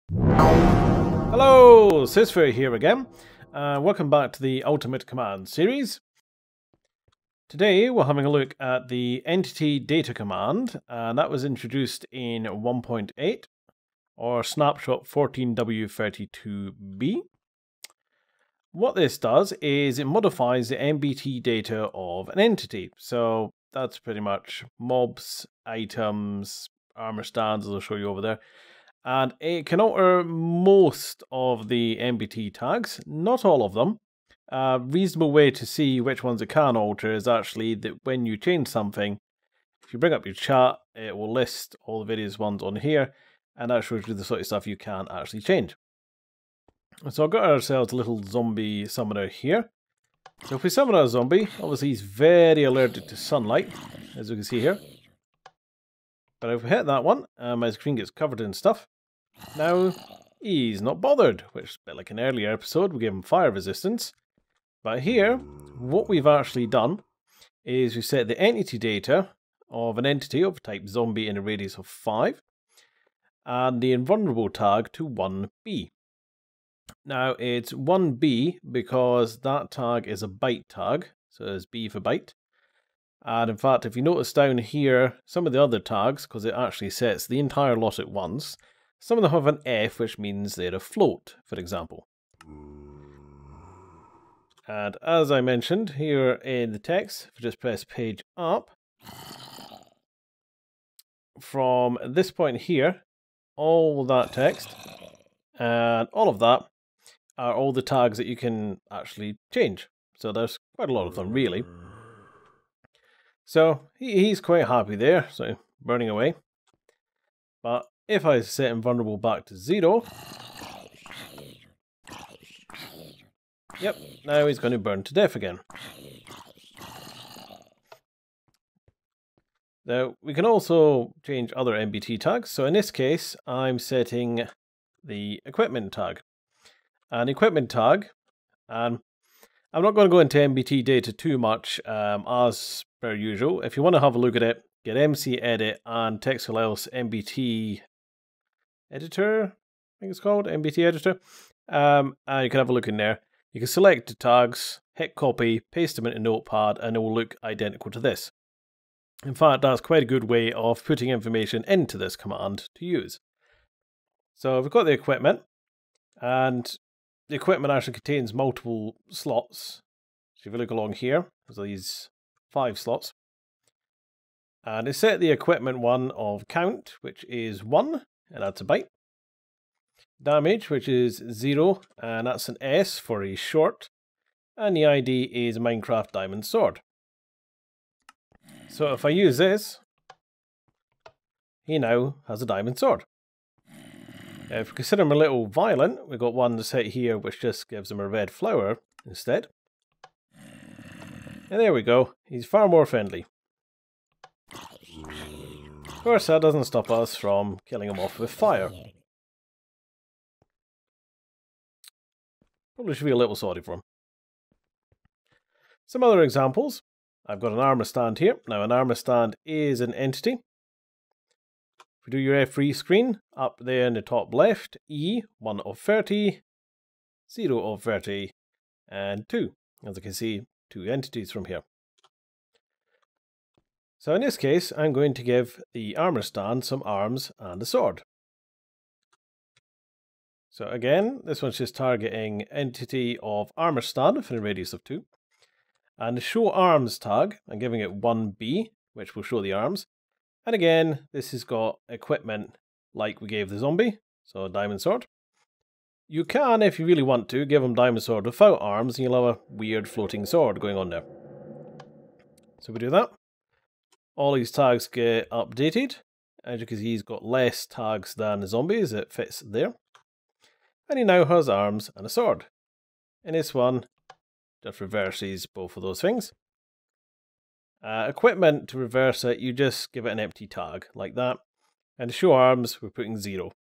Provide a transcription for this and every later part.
Hello, Sysfer here again. Welcome back to the Ultimate Command series. Today we're having a look at the Entity Data command, and that was introduced in 1.8 or Snapshot 14W32B. What this does is it modifies the MBT data of an entity. So that's pretty much mobs, items, armor stands, as I'll show you over there. And it can alter most of the MBT tags, not all of them. A reasonable way to see which ones it can alter is actually that when you change something, if you bring up your chat, it will list all the various ones on here, and that shows you the sort of stuff you can actually change. So I've got ourselves a little zombie summoner here. So if we summon a zombie, obviously he's very allergic to sunlight, as we can see here. But if we hit that one, my screen gets covered in stuff. Now, he's not bothered, which is a bit like an earlier episode, we gave him fire resistance. But here, what we've actually done is we set the entity data of an entity of type zombie in a radius of 5, and the invulnerable tag to 1B. Now, it's 1B because that tag is a byte tag, so it's B for byte. And in fact, if you notice down here, some of the other tags, because it actually sets the entire lot at once, some of them have an F, which means they're a float, for example. And as I mentioned here in the text, if you just press page up, from this point here, all that text and all of that are all the tags that you can actually change. So there's quite a lot of them, really. So he's quite happy there, so burning away. But if I set invulnerable back to 0, yep, now he's going to burn to death again. Now, we can also change other MBT tags. So in this case, I'm setting the equipment tag. An equipment tag, and I'm not going to go into MBT data too much as per usual. If you want to have a look at it, get MC Edit and TextLS MBT Editor, I think it's called, MBT Editor. And you can have a look in there. You can select the tags, hit copy, paste them into Notepad, and it will look identical to this. In fact, that's quite a good way of putting information into this command to use. So we've got the equipment, and the equipment actually contains multiple slots. So if you look along here, there's these 5 slots. And it's set the equipment one of count, which is 1, and that's a byte. Damage, which is 0, and that's an S for a short. And the ID is Minecraft Diamond Sword. So if I use this, he now has a diamond sword. If we consider him a little violent, we've got one set here which just gives him a red flower instead. And there we go, he's far more friendly. Of course, that doesn't stop us from killing him off with fire. Probably should be a little sorry for him. Some other examples. I've got an armor stand here. Now, an armor stand is an entity. If we do your F3 screen, up there in the top left, E, 1 of 30, 0 of 30, and 2. As you can see, 2 entities from here. So in this case, I'm going to give the armor stand some arms and a sword. So again, this one's just targeting entity of armor stand for a radius of 2. And the show arms tag, I'm giving it 1B, which will show the arms. And again, this has got equipment like we gave the zombie, so a diamond sword. You can, if you really want to, give him diamond sword without arms, and you'll have a weird floating sword going on there. So we do that. All these tags get updated. As you can see, he's got less tags than the zombies, it fits there. And he now has arms and a sword. In this one, just reverses both of those things. Equipment, to reverse it, you just give it an empty tag, like that. And to show arms, we're putting 0.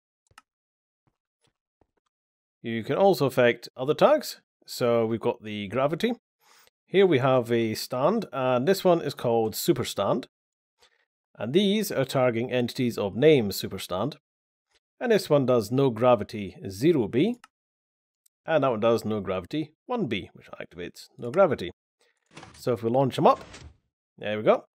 You can also affect other tags. So we've got the gravity. Here we have a stand, and this one is called Superstand. And these are targeting entities of name Superstand. And this one does no gravity 0B. And that one does no gravity 1B, which activates no gravity. So if we launch them up, there we go.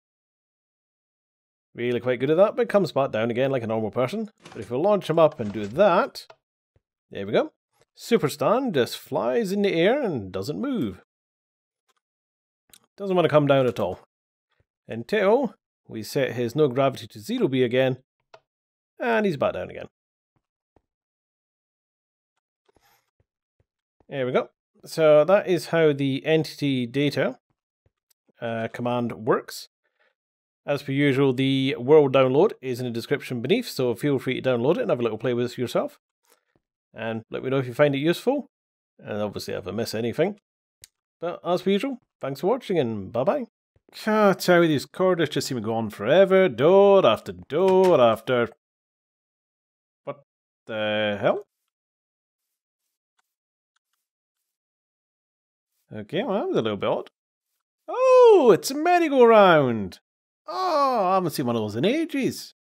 Really quite good at that, but it comes back down again like a normal person. But if we launch them up and do that, there we go. Superstan just flies in the air and doesn't move. Doesn't want to come down at all. Until we set his no gravity to 0B again, and he's back down again. There we go. So that is how the entity data command works. As per usual, the world download is in the description beneath, so feel free to download it and have a little play with it yourself. And let me know if you find it useful. And obviously if I miss anything. But as per usual, thanks for watching and bye-bye. I tell you, these corridors just seem to go on forever. Door after door after... What the hell? Okay, well, that was a little bit odd. Oh, it's a merry-go-round. Oh, I haven't seen one of those in ages.